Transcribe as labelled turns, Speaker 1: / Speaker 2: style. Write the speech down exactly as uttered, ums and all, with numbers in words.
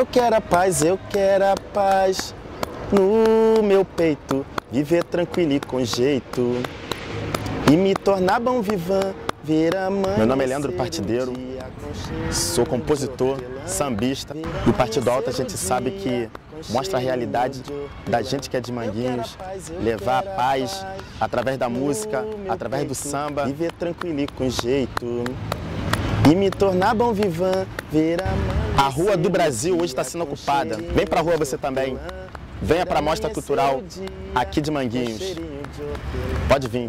Speaker 1: Eu quero a paz, eu quero a paz no meu peito, viver tranquilo e com jeito e me tornar bom vivan, ver a mãe. Meu nome é Leandro Partideiro, sou compositor, sambista. E o Partido Alto a gente sabe que mostra a realidade da gente que é de Manguinhos, levar a paz através da música, através do samba, viver tranquilo e com jeito e me tornar bom vivan, ver a mãe. A Rua do Brasil hoje está sendo ocupada. Vem pra rua você também. Venha para a Mostra Cultural aqui de Manguinhos. Pode vir.